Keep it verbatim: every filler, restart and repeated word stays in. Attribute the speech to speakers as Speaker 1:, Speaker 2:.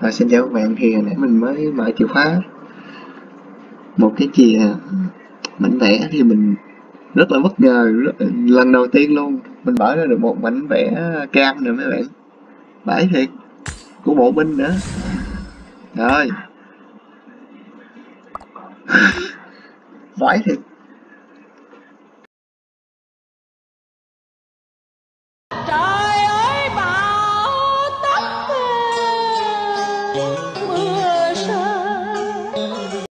Speaker 1: Rồi, xin chào các bạn, thì hồi nãy mình mới mở chìa khóa một cái chìa mảnh vẽ thì mình rất là bất ngờ, rất, lần đầu tiên luôn mình mở ra được một mảnh vẽ cam nè mấy bạn, bãi thiệt, của bộ binh nữa. Rồi, vãi thiệt.